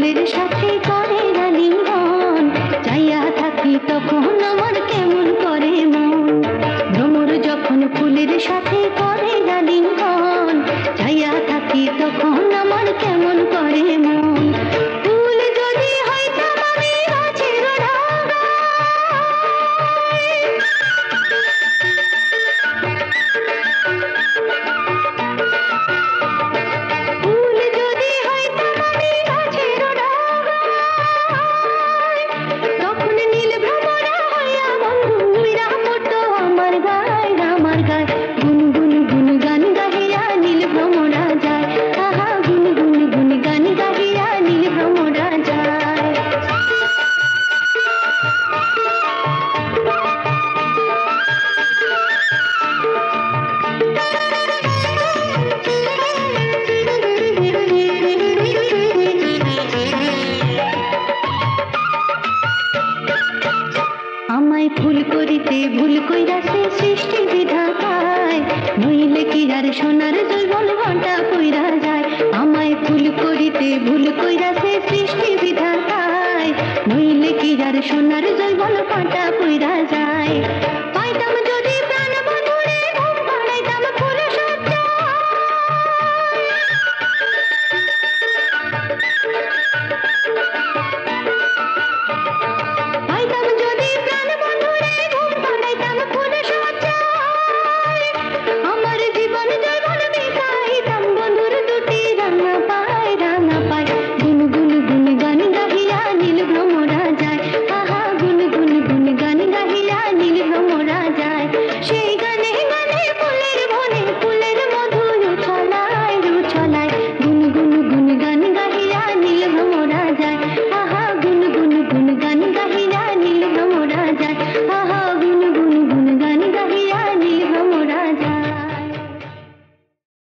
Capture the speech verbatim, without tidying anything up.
ফুলের সাথে করে আলিঙ্গন, চাইয়া থাকি তখন আমার কেমন করে মন। ভ্রমর যখন ফুলের সাথে করে আলিঙ্গন, চাইয়া থাকি তখন আমার কেমন করে মন। ফুল যদি হইতাম আমি গাছের ডাগায়, ফুল যদি হইতাম আমি গাছের ডাগায়, তখন নীল ভ্রমরা হইয়া বন্ধু উইরা পড়তো আমার গায়, আমার গায়। গুন গুন গুন গান গাহিয়া নীল ভ্রমরা যায়, আহা গুন গুন গুন গান গাহিয়া নীল ভ্রমরা যায়। আমায় ফুল করিতে ভুল কইরাছে সৃষ্টি বিধাতায়, নইলে কি আর সোনার জৈবল ঘন্টা কইরা যায়। আমায় ফুল করিতে ভুল কইরাছে সৃষ্টি বিধাতায়, নইলে কি আর সোনার জৈবল ঘন্টা